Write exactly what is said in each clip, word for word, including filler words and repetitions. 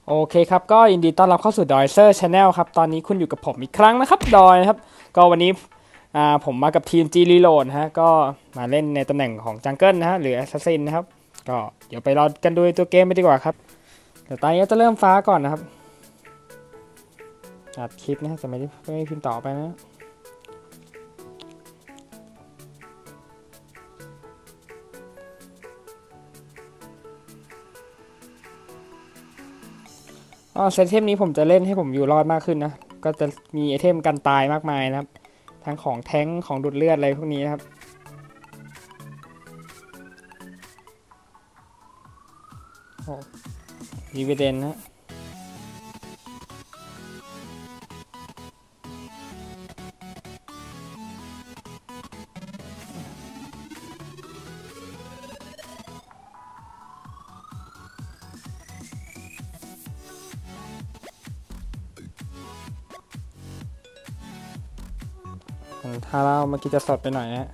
โอเคครับก็ยินดีต้อนรับเข้าสู่ดอยเซอร์ชาแนลครับตอนนี้คุณอยู่กับผมอีกครั้งนะครับดอยนะครับก็วันนี้อ่าผมมากับทีม G Reload นะฮะก็มาเล่นในตำแหน่งของจังเกิลนะฮะหรือ Assassin นะครับก็เดี๋ยวไปรอกันดูตัวเกมไปดีกว่าครับเดี๋ยวตอนนี้จะเริ่มฟ้าก่อนนะครับอัดคลิปนะจะไม่ได้ไม่พิมพ์ต่อไปนะอ๋อเซตเทมนี้ผมจะเล่นให้ผมอยู่รอดมากขึ้นนะก็จะมีไอเทมกันตายมากมายนะครับทั้งของแท้งของดูดเลือดอะไรพวกนี้นะครับโอ้ดีเวเดนนะถ้าเราเมื่อกี้จะสดไปหน่อยนะ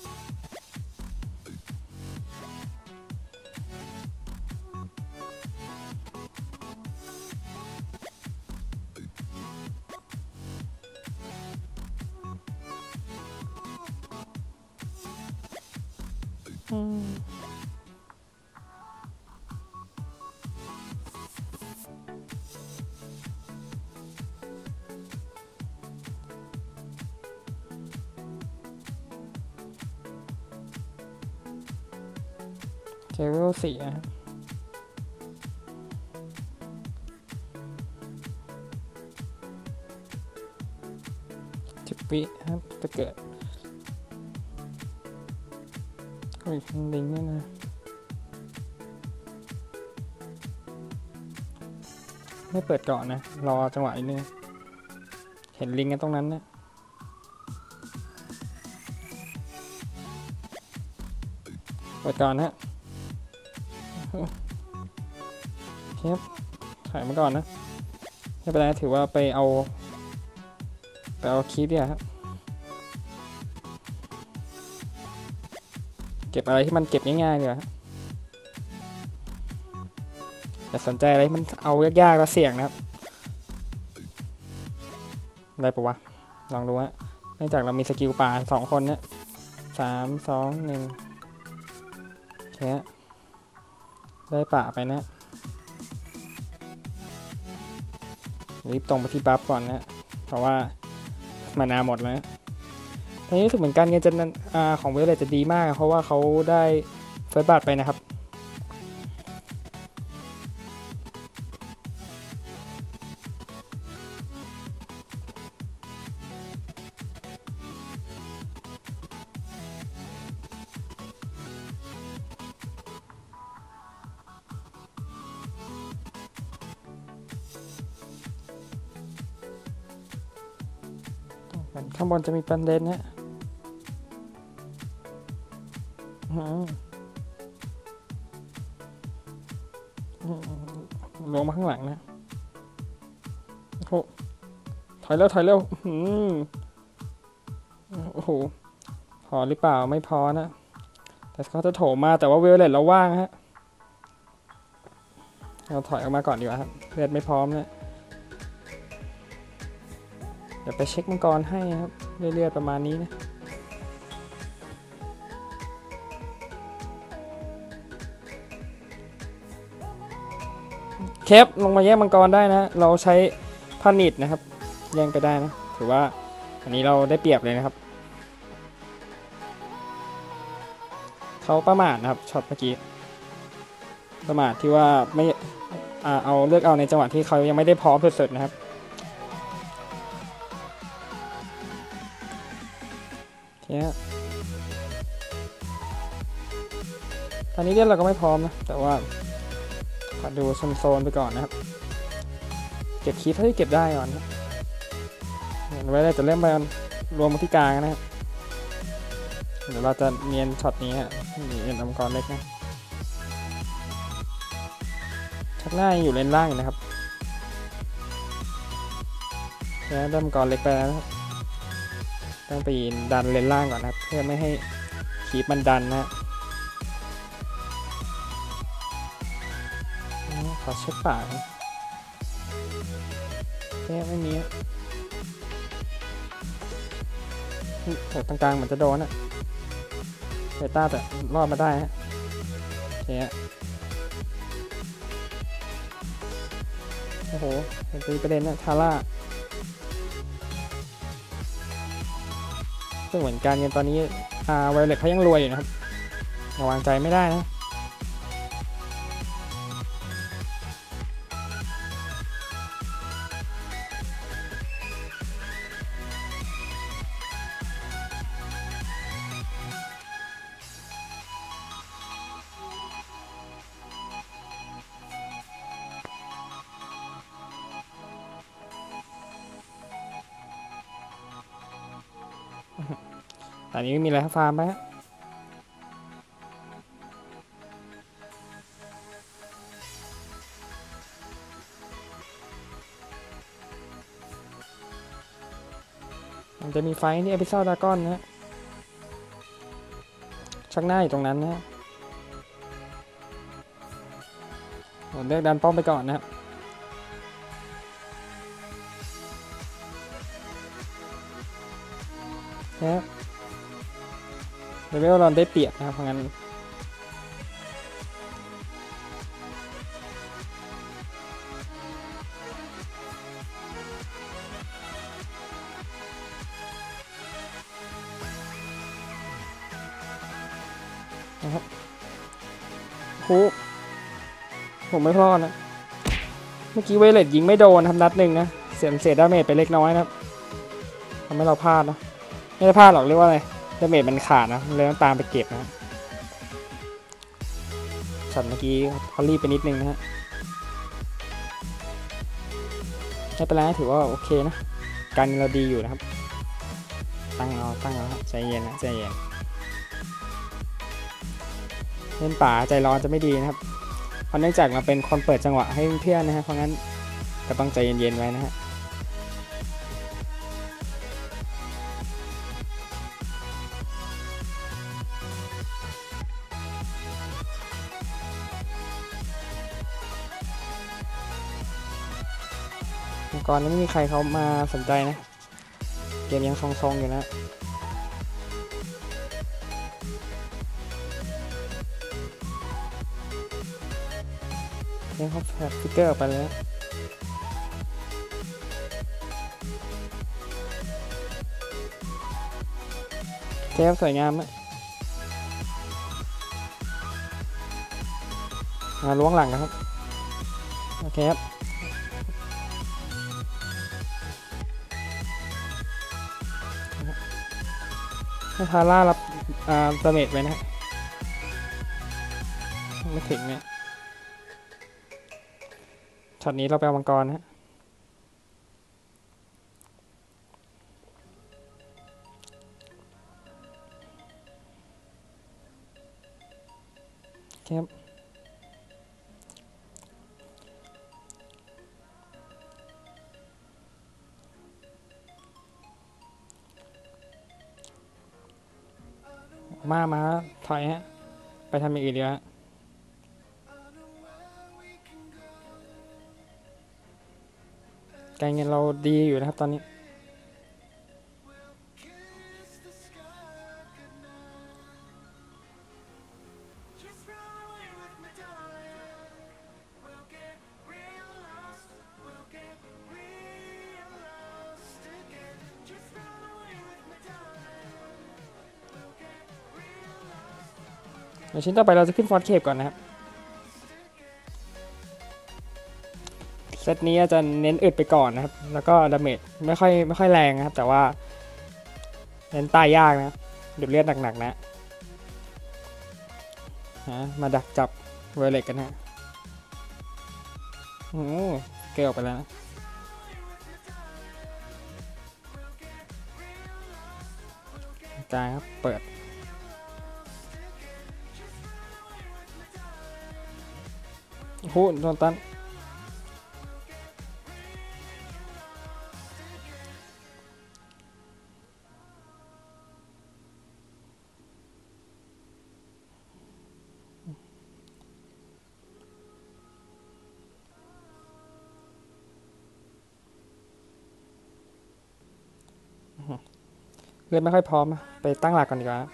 เจเวลสี่นะสิบวิครับจะเกิดโอ้ยลิงเนี่ยนะไม่เปิดก่อนนะรอจังหวะนี้เห็นลิงกันตรงนั้นนะเปิดก่อนนะเทียบถ่ายมาก่อนนะไม่เป็นไรถือว่าไปเอาไปเอาคลิปเนี่ยครับเก็บอะไรที่มันเก็บง่ายๆดีกว่าแต่สนใจอะไรมันเอายากๆแล้วเสี่ยงนะครับได้ปะวะลองดูฮะเนื่องจากเรามีสกิลป่าสองคนเนี่ยสามสองหนึ่งแค่ได้ป่าไปนะรีบตรงไปที่บัฟก่อนนะเพราะว่ามานาหมดแล้วตอนนี้รู้สึกเหมือนกันเงินจะอ่าของเวลเลตจะดีมากเพราะว่าเขาได้เฟิร์สบัตไปนะครับข้างบนจะมีประเด็นนะลงมาข้างหลังนะโอ้ถอยเร็วถอยเร็วโอ้โหพอหรือเปล่าไม่พอนะแต่เขาจะโถมมาแต่ว่าเวลเลตเราว่างฮะเราถอยออกมาก่อนดีกว่าครับเลือดไม่พร้อมนะเดี๋ยวไปเช็คมังกรให้ครับเรื่อยๆประมาณนี้นะเคปลงมาแย่งมังกรได้นะเราใช้พานิชนะครับแย่งไปได้นะถือว่าอันนี้เราได้เปรียบเลยนะครับเขาประมาทนะครับช็อตเมื่อกี้ประมาทที่ว่าไม่เอาเลือกเอาในจังหวะที่เขายังไม่ได้พร้อมสุดๆนะครับตอนนี้เรื่องเราก็ไม่พร้อมนะแต่ว่าขอดูโซนๆไปก่อนนะครับเก็บคีย์เท่าที่เก็บได้ก่อนนะไว้ได้จะเริ่มไปรวมมาที่กลางนะครับเดี๋ยวเราจะเนียนช็อตนี้ฮะนี่เป็นองค์กรเล็กนะชักหน้าอยู่เลนล่างอยู่นะครับแล้วได้องค์กรเล็กไปแล้วนะครับต้องไปดันเลนล่างก่อนนะครับเพื่อไม่ให้คีย์มันดันนะขอเช็คป่าแค่ไม่มีโหตรงกลางเหมือนจะโดนอะเบต้าแต่รอดมาได้ฮะโอเคโอ้โหเป็นตีประเด็นนะทาร่าซึ่งเหมือนการเงินตอนนี้อ่าไวโอเลตเขายังรวยอยู่นะครับระวางใจไม่ได้นะตอนนี้ไม่มีอะไรให้ฟาร์มไปฮะมันจะมีไฟที่เอพิโซดดากอนนะฮะชักหน้าอยู่ตรงนั้นนะผมเลือกดันป้อมไปก่อนนะครับนะเลเวลเราได้เปรียบนะครับเพราะงั้นนะครับโหผมไม่พลาดนะเมื่อกี้เวเลตยิงไม่โดนทำนัดหนึ่งนะเสียเสียดาเมจไปเล็กน้อยนะครับทำให้เราพลาดนะไม่ได้พลาดหรอกเรียกว่าอะไรดาเมจมันขาดนะเลยต้องตามไปเก็บนะช็อตเมื่อกี้เขารีบไปนิดนึงนะฮะไม่เป็นไรถือว่าโอเคนะการเราดีอยู่นะครับตั้งเอาตั้งเอาใจเย็นนะใจเย็นเล่นป่าใจร้อนจะไม่ดีนะครับเพราะเนื่องจากเราเป็นคนเปิดจังหวะให้เพื่อนนะฮะเพราะงั้นก็ต้องใจเย็นๆไว้นะฮะมังกรนี้ไม่มีใครเขามาสนใจนะเกมยังทรงๆอยู่นะเล่นเขาแฟลชฟิกเกอร์ไปเลยเทปสวยงามนะมาล้วงหลังนะครับโอเคครับให้ทาร่ารับอ่าดาเมจไว้นะไม่ถึงเนี่ยช็อตนี้เราไปเอามังกรนะครับมามาถอยฮะไปทำอย่างอื่นดีกว่าการเงินเราดีอยู่นะครับตอนนี้ในชิ้นต่อไปเราจะขึ้นฟอร์สเคปก่อนนะครับเซตนี้จะเน้นอึดไปก่อนนะครับแล้วก็ดาเมจไม่ค่อยไม่ค่อยแรงนะครับแต่ว่าเน้นตายยากนะดูดเลือดหนักๆนะฮะมาดักจับเวเลกกันฮะโอ้เกลียวไปแล้วนะกลางครับเปิดโอ้โหโดนตันเล่นไม่ค่อยพร้อมไปตั้งหลักก่อนดีกว่า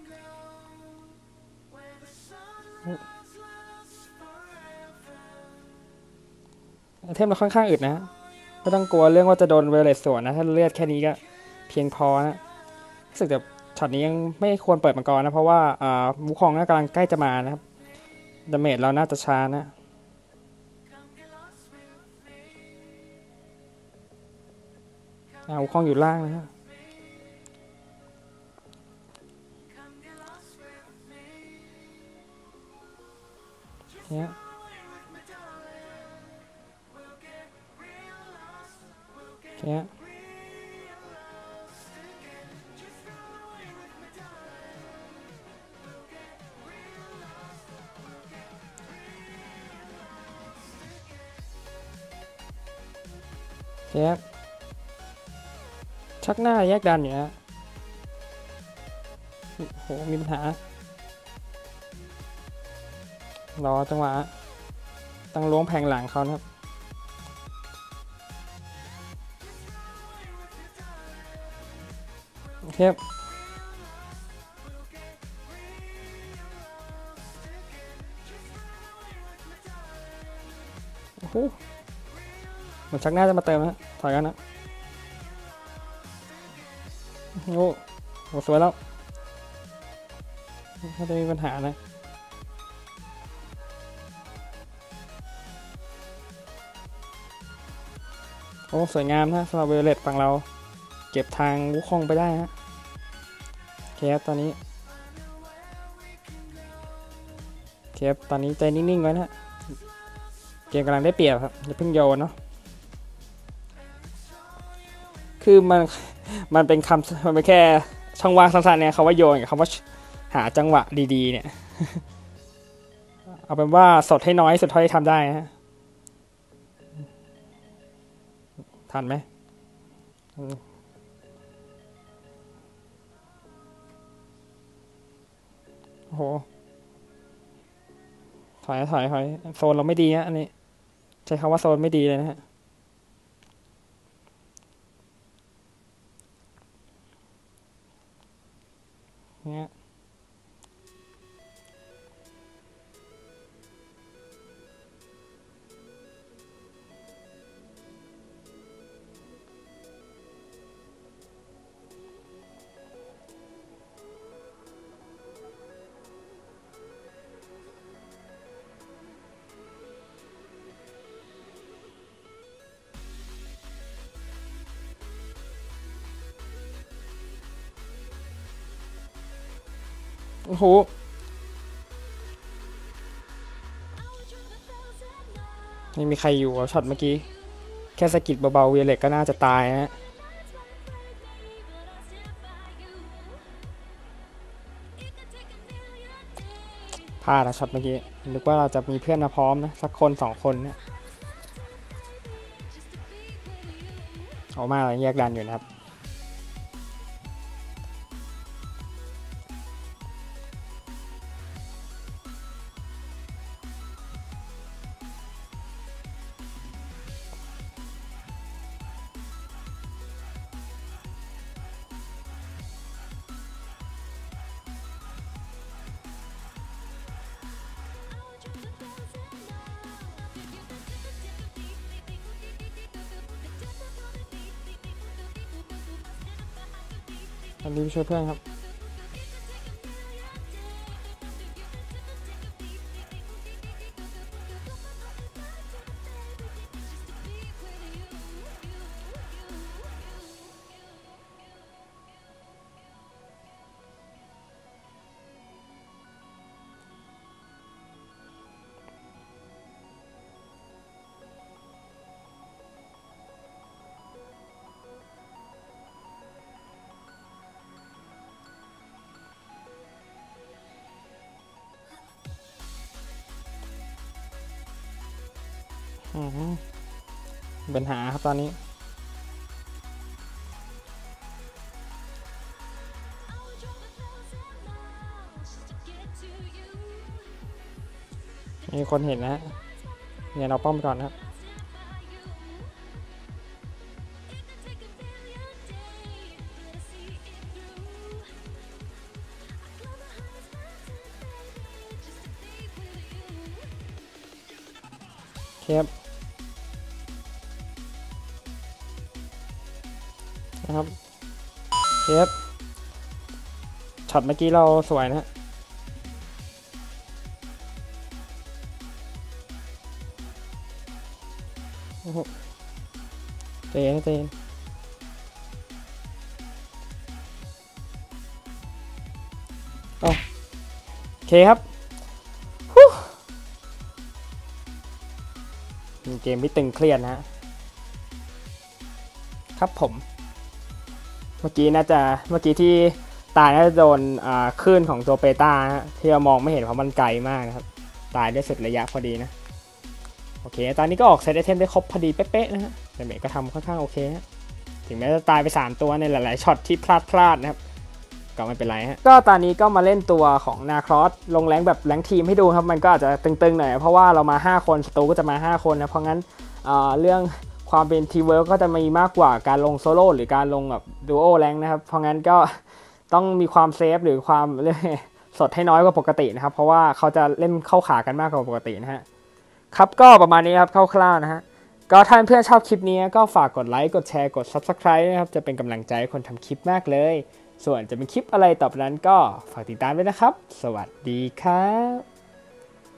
ไอเทมเราค่อนข้างอึดนะไม่ต้องกลัวเรื่องว่าจะโดนเวเลสสวนนะถ้าเลือดแค่นี้ก็เพียงพอนะรู้สึกแบบช็อตนี้ยังไม่ควรเปิดมังกรนะเพราะว่าอ่าวูคองน่ากำลังใกล้จะมานะครับดาเมจเราน่าจะช้านะอ่าวูคองอยู่ล่างนะฮะเนี่ยเนี่ยเนี่ยชักหน้าแยกดันอยู่นะโหมีปัญหารอจังหวะตั้งล้วงแผงหลังเขานะครับเทปโอ้โหเหมือนชักหน้าจะมาเติมนะถอยกันนะโอ้โหสวยแล้วถ้าจะมีปัญหานะโอ้สวยงามนะสำหรับเวเลตฝั่งเราเก็บทางวูคองไปได้ฮะเคฟตอนนี้เคฟตอนนี้ใจนิ่งๆไว้นะเกมกำลังได้เปรียบครับอย่าเพิ่งโยนเนาะคือมันมันเป็นคำมันเป็นแค่ช่องว่างสั้นๆเนี่ยคำว่าโยนกับคำว่าหาจังหวะดีๆเนี่ยเอาเป็นว่าสดให้น้อยสุดเท่าที่ทำได้ฮะทันไหมโอ้โหถอยถอยถอยโซนเราไม่ดีฮะอันนี้ใช้คำว่าโซนไม่ดีเลยนะฮะเนี่ยโอ้โหไม่มีใครอยู่ช็อตเมื่อกี้แค่สกิดเบาๆเวเลตก็น่าจะตายนะพลาดนะช็อตเมื่อกี้นึกว่าเราจะมีเพื่อนมาพร้อมนะสักคนสองคนเนี่ยออกมาเราแยกดันอยู่นะครับตอนนี้ช่วยเพื่อนครับเป็นปัญหาครับตอนนี้มีคนเห็นนะเนี่ยเราป้อมไปก่อนนะครับครับนะครับครับช็อตเมื่อกี้เราสวยนะฮะเจนเจนโอเคครับเกมที่ตึงเครียดนะฮะครับผมเมื่อกี้น่าจะเมื่อกี้ที่ตายน่าจะโดนคลื่นของตัวเปต้าฮะที่เรามองไม่เห็นเพราะมันไกลมากนะครับตายได้สุดระยะพอดีนะโอเคตอนนี้ก็ออกเซตไอเทมได้ครบพอดีเป๊ะๆนะฮะแต่เมย์ก็ทำค่อนข้างโอเคฮะถึงแม้จะตายไปสามตัวในหลายๆช็อตที่พลาดพลาดนะครับก็ไม่เป็นไรฮะก็ตอนนี้ก็มาเล่นตัวของนาครอสลงแรงแบบแรงทีมให้ดูครับมันก็อาจจะตึงๆหน่อยเพราะว่าเรามาห้าคนสตูก็จะมาห้าคนนะเพราะงั้นเรื่องความเป็นทีเวิร์กก็จะมีมากกว่าการลงโซโล่หรือการลงแบบดูโอแรงนะครับเพราะงั้นก็ต้องมีความเซฟหรือความเรื่องสดให้น้อยกว่าปกตินะครับเพราะว่าเขาจะเล่นเข้าขากันมากกว่าปกตินะฮะครับก็ประมาณนี้ครับคร่าวๆนะฮะก็ถ้าเพื่อนชอบคลิปนี้ก็ฝากกดไลค์กดแชร์กด ซับสไครบ์ นะครับจะเป็นกำลังใจให้คนทำคลิปมากเลยส่วนจะเป็นคลิปอะไรต่อไปนั้นก็ฝากติดตามด้วยนะครับสวัสดีครับ